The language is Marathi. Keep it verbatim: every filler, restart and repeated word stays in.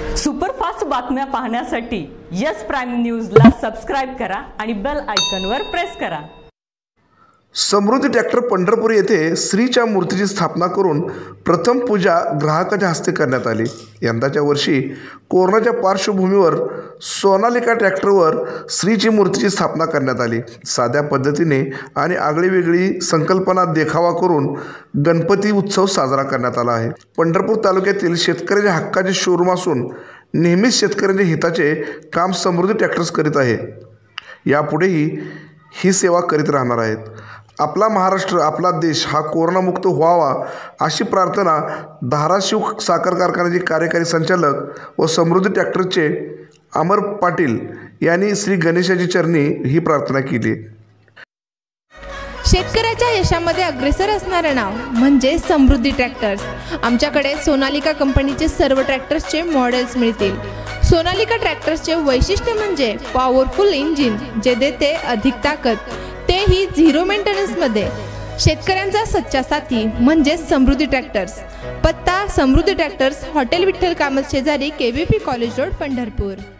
सुपरफास्ट बातम्या पाहण्यासाठी यस प्राईम न्यूजला सबस्क्राइब करा आणि बेल आयकॉनवर प्रेस करा। समृद्धी ट्रॅक्टर पंढरपूर येथे श्रीच्या मूर्तीची स्थापना करून प्रथम पूजा ग्राहकाच्या हस्ते करण्यात आली। यंदाच्या वर्षी कोरोनाच्या पार्श्वभूमीवर सोनालिका ट्रॅक्टरवर श्रीची मूर्तीची स्थापना करण्यात आली। साध्या पद्धतीने आणि आगळीवेगळी संकल्पना देखावा करून गणपती उत्सव साजरा करण्यात आला आहे। पंढरपूर तालुक्यातील शेतकऱ्याच्या हक्काचे शोरूम असून नेहमीच शेतकऱ्यांच्या हिताचे काम समृद्धी ट्रॅक्टर्स करीत आहे। यापुढेही ही सेवा करीत राहणार आहेत। आपला महाराष्ट्र, आपला देश हा कोरोनामुक्त व्हावा अशी प्रार्थना धाराशिव साखर कारखान्याचे कार्यकारी संचालक व समृद्धी ट्रॅक्टरचे अमर पाटील यांनी श्री गणेशाची चरणी ही प्रार्थना केली। शेतकऱ्याच्या यशामध्ये अग्रेसर असणारे नाव म्हणजे समृद्धी ट्रॅक्टर्स। आमच्याकडे सोनालिका कंपनीचे सर्व ट्रॅक्टर्सचे मॉडेल्स मिळतील। सोनालिका ट्रॅक्टर्सचे वैशिष्ट्य म्हणजे पॉवरफुल इंजिन जे देते अधिक ताकद, तेही झिरो मेंटेनन्समध्ये। शेतकऱ्यांचा सच्चा साथी म्हणजे समृद्धी ट्रॅक्टर्स। पत्ता समृद्धी ट्रॅक्टर्स, हॉटेल विठ्ठल कामत शेजारी, K V P college road, Pandharpur.